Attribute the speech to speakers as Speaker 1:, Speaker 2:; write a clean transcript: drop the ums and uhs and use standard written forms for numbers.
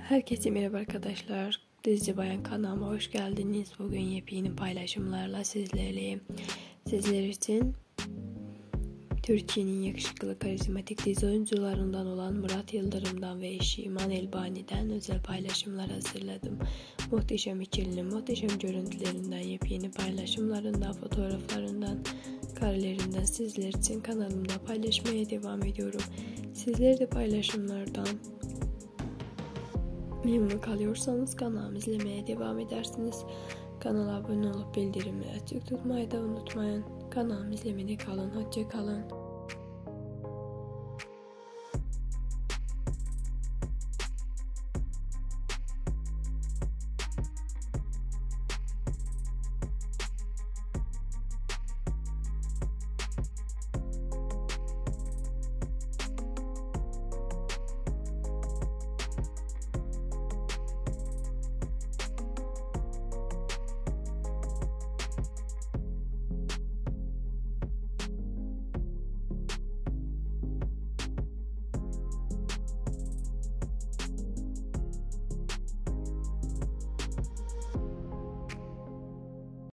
Speaker 1: Herkese merhaba arkadaşlar. Dizi Bayan kanalıma hoş geldiniz. Bugün yepyeni paylaşımlarla sizlerleyim. Sizler için Türkiye'nin yakışıklı karizmatik dizi oyuncularından olan Murat Yıldırım'dan ve eşi İman Elbani'den özel paylaşımlar hazırladım. Muhteşem ikilinin muhteşem görüntülerinden, yepyeni paylaşımlarından, fotoğraflarından, karelerinden sizler için kanalımda paylaşmaya devam ediyorum. Sizler de paylaşımlardan memnun kalıyorsanız kanalımı izlemeye devam edersiniz. Kanala abone olup bildirimleri açık tutmayı da unutmayın. Kanalımı izlemede kalın. Hoşça kalın.